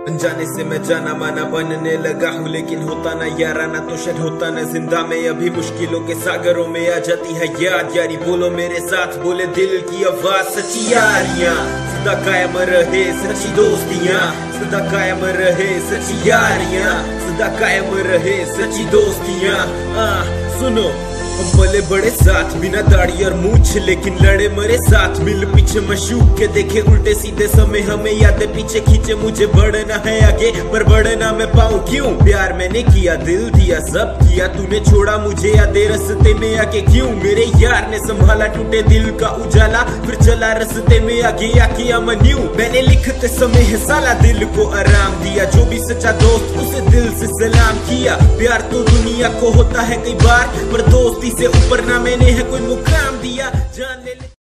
अनजाने से मैं जाना माना बनने लगा हूँ, लेकिन होता ना याराना तो शायद होता ना जिंदा में। अभी मुश्किलों के सागरों में आ जाती है याद, यारी बोलो मेरे साथ, बोले दिल की आवाज। सच्ची यारियां सदा कायम रहे, सच्ची दोस्तियां सदा कायम रहे, सच्ची यारियां सदा कायम रहे, सच्ची दोस्तियां। सुनो पले बड़े साथ बिना दाढ़ी और मूछ, लेकिन लड़े मरे साथ मिल पीछे मशूक के देखे उल्टे सीधे समय हमें यादें पीछे खींचे। मुझे बढ़ना है आगे पर बढ़ना मैं पाऊं क्यों? प्यार मैंने किया, दिल दिया, सब किया, तूने छोड़ा मुझे यादें रास्ते में आके क्यों? मेरे यार ने संभाला टूटे दिल का उजाला, फिर चला रास्ते में आगे आके अमन यूं। मैंने लिखते समय है साला दिल को आराम दिया, जो भी सच्चा दोस्त उसे दिल से सलाम किया। प्यार तो दुनिया को होता है कई बार, पर दोस्ती से ऊपर ना मैंने है कोई मुकाम दिया। जान ले